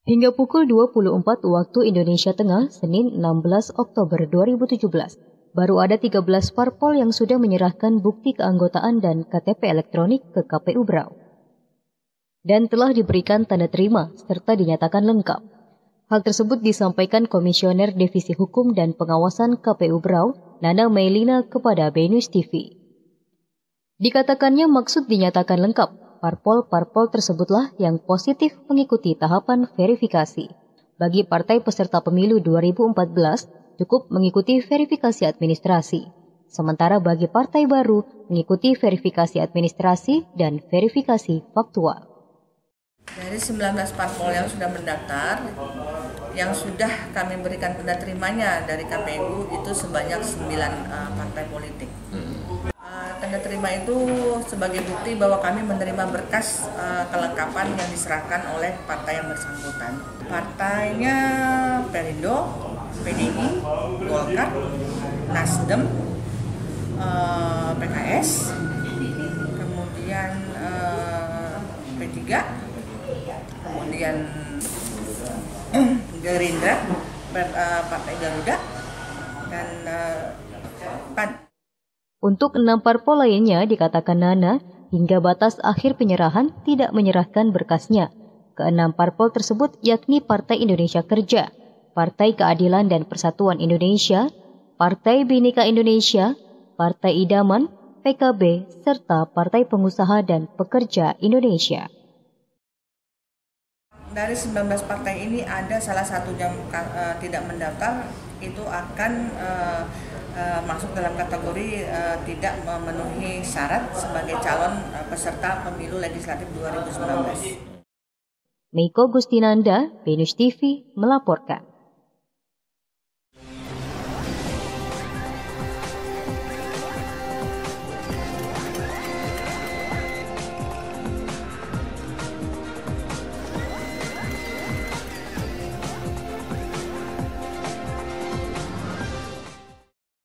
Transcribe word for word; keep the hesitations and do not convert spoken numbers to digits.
Hingga pukul dua puluh empat waktu Indonesia Tengah, Senin enam belas Oktober dua ribu tujuh belas, baru ada tiga belas parpol yang sudah menyerahkan bukti keanggotaan dan K T P elektronik ke K P U Berau. Dan telah diberikan tanda terima serta dinyatakan lengkap. Hal tersebut disampaikan Komisioner Divisi Hukum dan Pengawasan K P U Berau, Nana Meilina, kepada Benus T V. Dikatakannya maksud dinyatakan lengkap, parpol-parpol tersebutlah yang positif mengikuti tahapan verifikasi. Bagi partai peserta pemilu dua ribu empat belas, cukup mengikuti verifikasi administrasi. Sementara bagi partai baru, mengikuti verifikasi administrasi dan verifikasi faktual. Dari sembilan belas parpol yang sudah mendaftar, yang sudah kami berikan tanda terimanya dari K P U itu sebanyak sembilan uh, partai politik. Uh, tanda terima itu sebagai bukti bahwa kami menerima berkas uh, kelengkapan yang diserahkan oleh partai yang bersangkutan. Partainya Perindo, P D I, Golkar, Nasdem, uh, P K S, kemudian uh, P tiga, kemudian Gerindra, Partai Garuda, dan uh, P A N. Untuk enam parpol lainnya, dikatakan Nana, hingga batas akhir penyerahan tidak menyerahkan berkasnya. Keenam parpol tersebut yakni Partai Indonesia Kerja, Partai Keadilan dan Persatuan Indonesia, Partai Bhinneka Indonesia, Partai Idaman, P K B, serta Partai Pengusaha dan Pekerja Indonesia. Dari sembilan belas partai ini ada salah satu yang uh, tidak mendaftar, itu akan uh, uh, masuk dalam kategori uh, tidak memenuhi syarat sebagai calon uh, peserta pemilu legislatif dua ribu sembilan belas. Meiko Gustinanda, Benus T V melaporkan.